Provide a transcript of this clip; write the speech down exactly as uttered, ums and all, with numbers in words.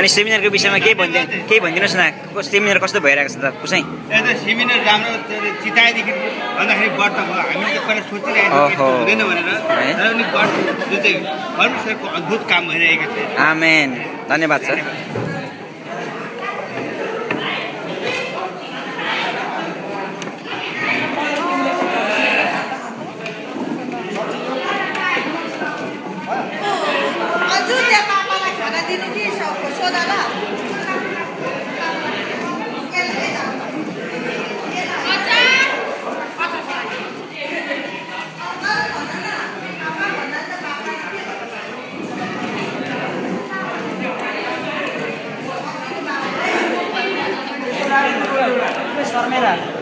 अनि सेमिनारको विषयमा केही भन्दै केही भनिदिनुहोस् न सेमिनार कस्तो भइरहेको छ त कुसै एउटा सेमिनार राम्रो चिताएदेखि भन्दाखेरि व्रत भयो हामीले पहिला सोचिरहेको थियौँ हुँदैन भनेर तर पनि व्रत जो चाहिँ परमेश्वरको अद्भुत काम भइरहेको छ आमेन धन्यवाद सर Sormera.